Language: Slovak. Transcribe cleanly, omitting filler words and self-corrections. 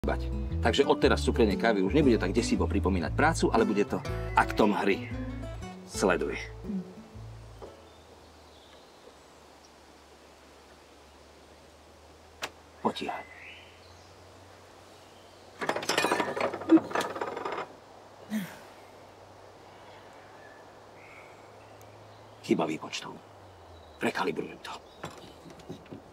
bať. Takže odteraz cukrenie kávy už nebude tak desivo pripomínať prácu, ale bude to aktom hry. Sleduj. Potíhaj. Chyba výpočtov. Prekalibrujem to.